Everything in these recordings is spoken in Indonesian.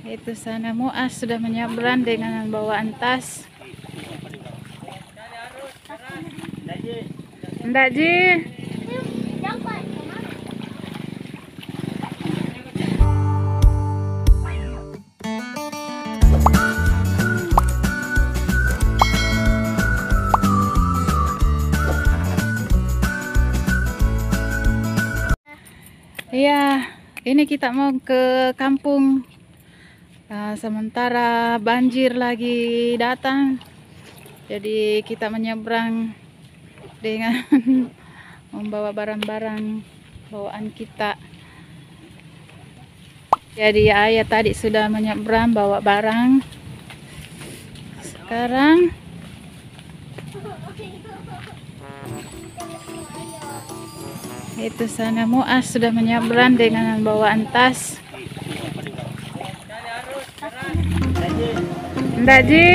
Itu sana Muas sudah menyeberang dengan bawaan tas. Ndak Ji. Iya, ini kita mau ke kampung. Sementara banjir lagi datang, jadi kita menyeberang dengan membawa barang-barang bawaan kita. Jadi ayah tadi sudah menyeberang bawa barang. Sekarang itu sana Muas sudah menyeberang dengan bawaan tas. Ndak Ji.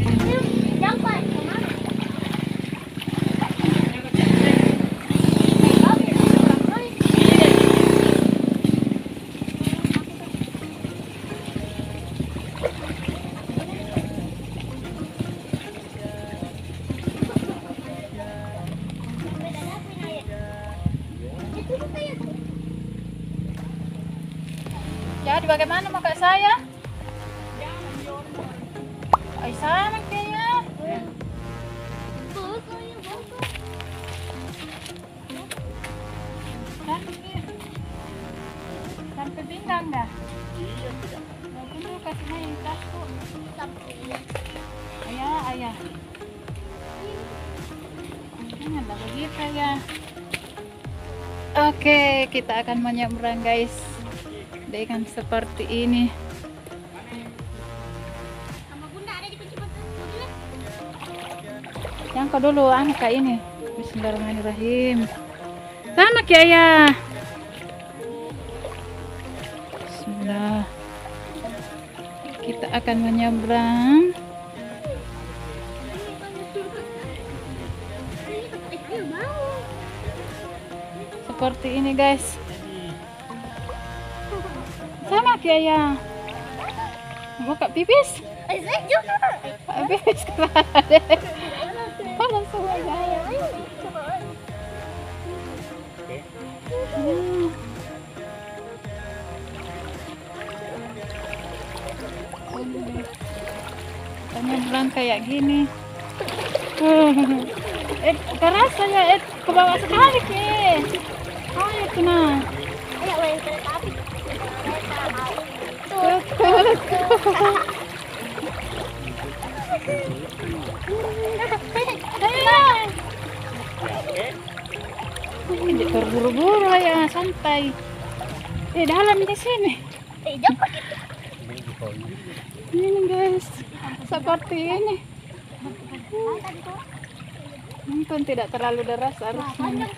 Jadi bagaimana makan saya? Ay, sana kaya. Sampai pinggang dah. Dulu kasih main tasku. Ayah. Jangan lah begitu ya. Oke, kita akan menyeberang guys. Dengan seperti ini. Yang kau dulu angka ini. Bismillahirrahmanirrahim. Sama ki ayah. Bismillah. Kita akan menyeberang. Seperti ini guys. Sama ki ayah. Buka pipis? Pipis kemana? Oh, langsung aja. Penyeberang kayak gini. Kerasa ya, ke bawah sekali ki. Ayo kena. Ayo main kereta api. Ini terburu-buru ya, santai. Dalam di sini. Ini guys, seperti ini. Mungkin tidak terlalu deras arusnya.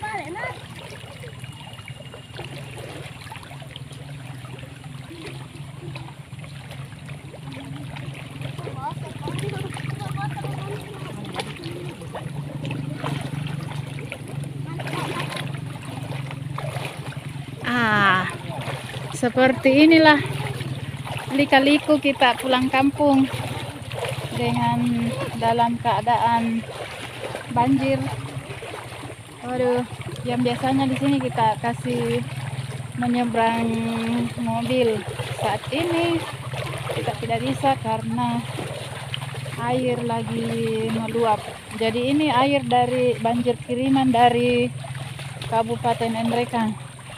Seperti inilah lika-liku kita pulang kampung dengan dalam keadaan banjir. Waduh, yang biasanya di sini kita kasih menyeberang mobil, saat ini kita tidak bisa karena air lagi meluap. Jadi ini air dari banjir kiriman dari Kabupaten Endrekang.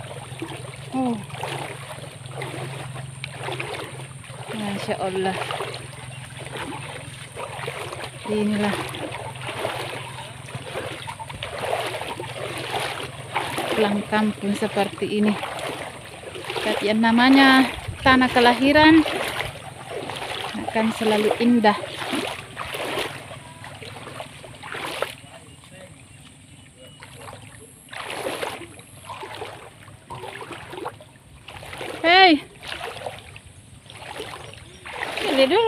Masya Allah. Inilah pulang kampung seperti ini. Tapi yang namanya tanah kelahiran akan selalu indah. Hei, pilih dulu.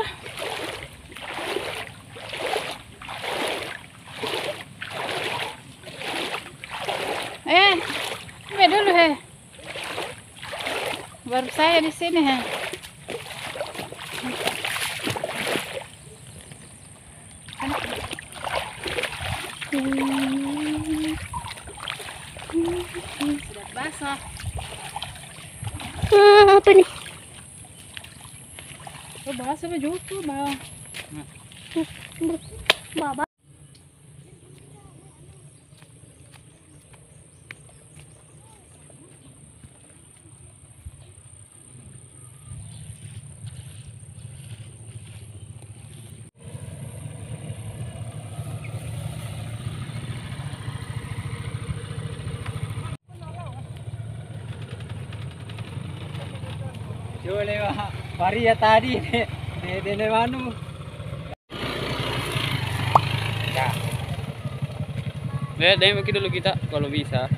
Pilih dulu baru saya di sini bahasa apa juga bah. Baba. Yo lewat varia tadi de manu. Ya. Lihat deh mungkin dulu kita kalau bisa.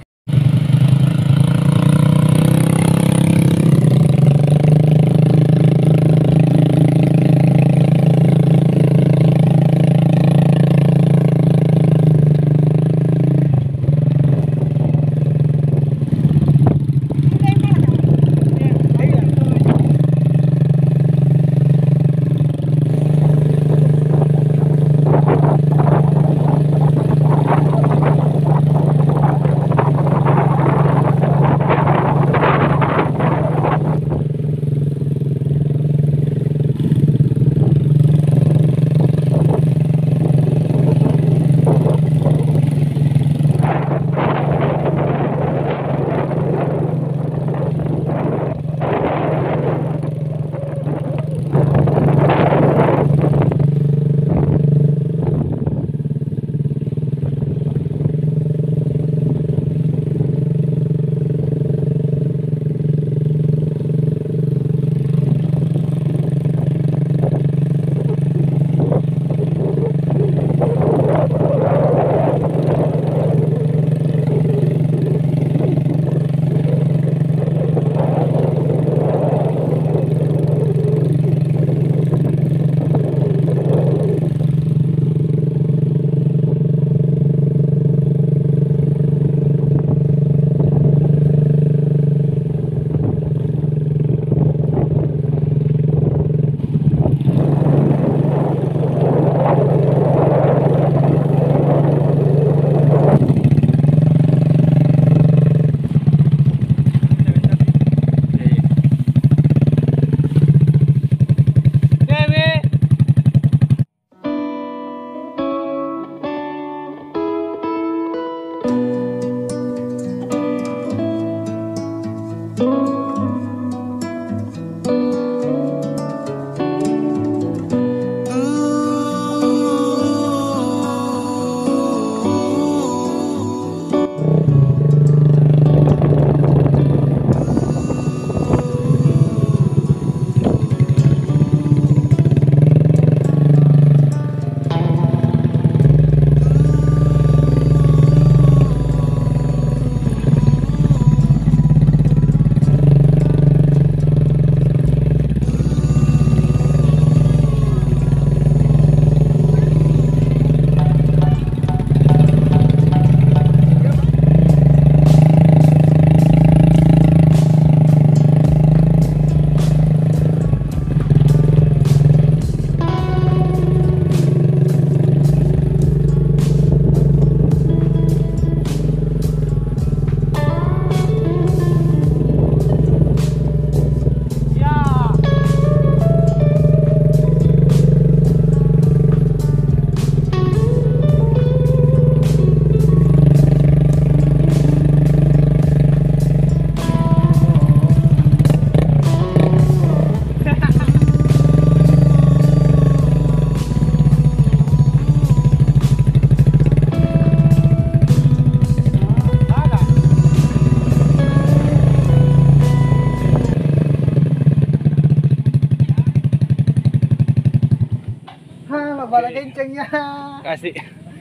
Bala kencengnya. Kasih.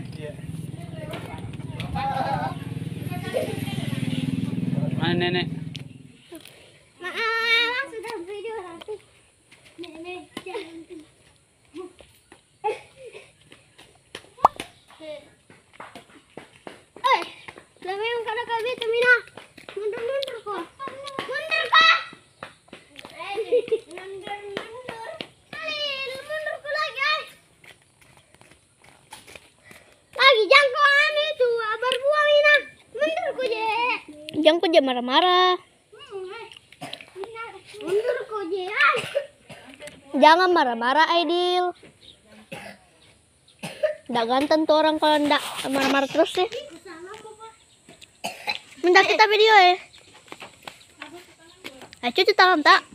Mana nenek? Maaf, sudah video nanti. Nenek jangan. Lama yang kada kabe Mina. Mundur kok. Mundur kok. Mundur. Halil, mundur ko lagi. Lagi jangko ane tu, abar buang Mina. Mundur ko je. Jangan kau jangan marah-marah. Mundur ko je. Jangan marah-marah, Aidil. Nggak ganteng tuh orang kalau nggak marah-marah terus sih. Minta kita video ya. Ayo cuci tangan tak?